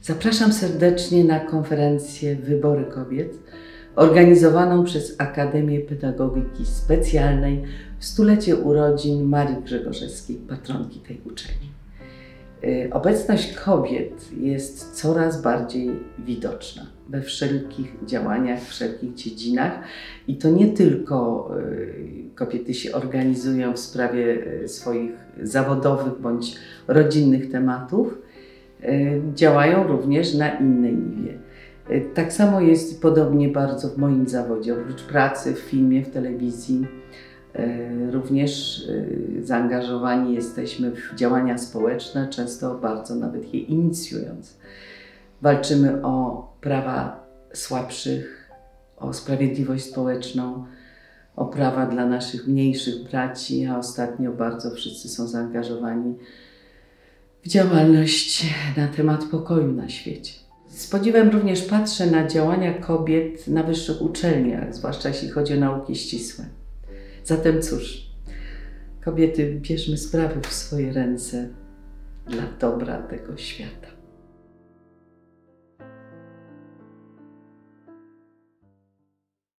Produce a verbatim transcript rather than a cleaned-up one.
Zapraszam serdecznie na konferencję Wybory Kobiet, organizowaną przez Akademię Pedagogiki Specjalnej w stulecie urodzin Marii Grzegorzewskiej, patronki tej uczelni. Obecność kobiet jest coraz bardziej widoczna we wszelkich działaniach, w wszelkich dziedzinach i to nie tylko kobiety się organizują w sprawie swoich zawodowych bądź rodzinnych tematów, działają również na innej niwie. Tak samo jest podobnie bardzo w moim zawodzie. Oprócz pracy w filmie, w telewizji, również zaangażowani jesteśmy w działania społeczne, często bardzo nawet je inicjując. Walczymy o prawa słabszych, o sprawiedliwość społeczną, o prawa dla naszych mniejszych braci, a ostatnio bardzo wszyscy są zaangażowani w działalność na temat pokoju na świecie. Z podziwem również patrzę na działania kobiet na wyższych uczelniach, zwłaszcza jeśli chodzi o nauki ścisłe. Zatem cóż, kobiety, bierzmy sprawy w swoje ręce dla dobra tego świata.